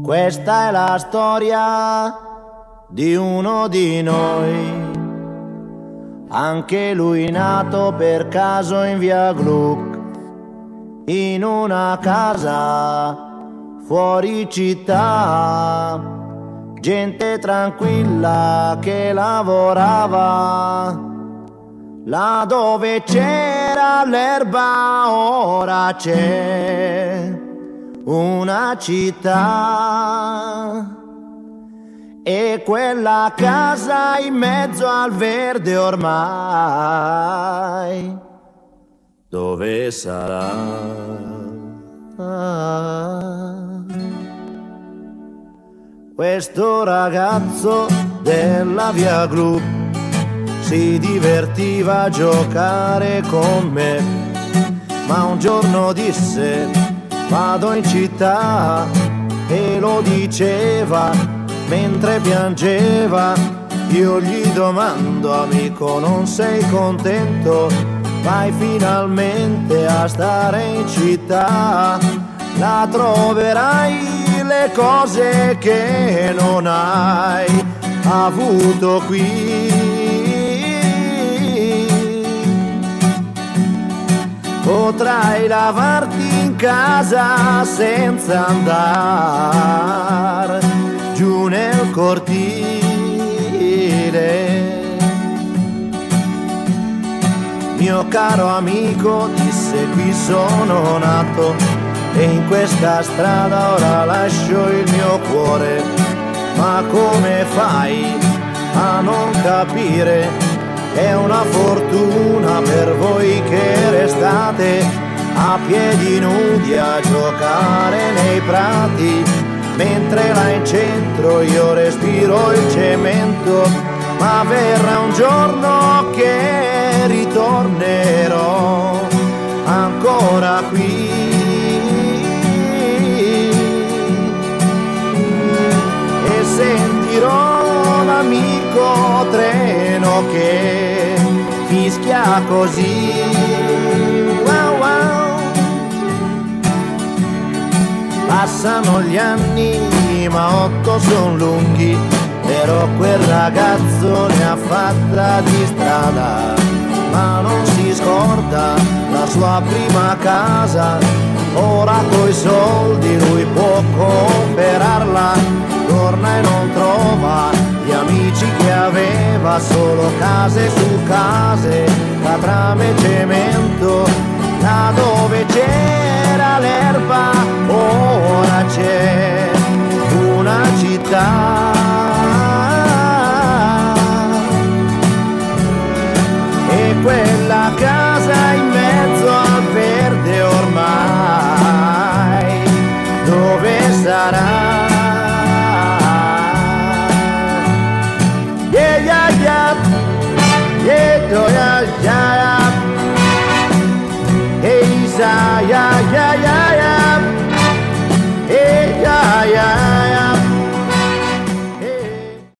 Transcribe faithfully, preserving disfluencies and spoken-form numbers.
Questa è la storia di uno di noi, anche lui nato per caso in via Gluck, in una casa fuori città, gente tranquilla che lavorava. Là dove c'era l'erba ora c'è una città, e quella casa in mezzo al verde ormai dove sarà? Ah. Questo ragazzo della via Gluck si divertiva a giocare con me, ma un giorno disse: vado in città, e lo diceva mentre piangeva. Io gli domando: amico, non sei contento? Vai finalmente a stare in città, là troverai le cose che non hai avuto qui. Potrai lavarti in casa senza andare giù nel cortile. Mio caro amico, disse, qui sono nato e in questa strada ora lascio il mio cuore. Ma come fai a non capire? È una fortuna per voi che restate a piedi nudi a giocare nei prati, mentre là in centro io respiro il cemento. Ma verrà un giorno che ritornerò ancora qui, e sentirò l'amico treno che fischia così. Wow, wow. Passano gli anni ma otto son lunghi, però quel ragazzo ne ha fatta di strada, ma non si scorda la sua prima casa. Ora coi soldi lui può comprarla, torna e non trova gli amici che aveva, solo case su case, catrame e cemento. Là dove c'era l'erba ora c'è una città.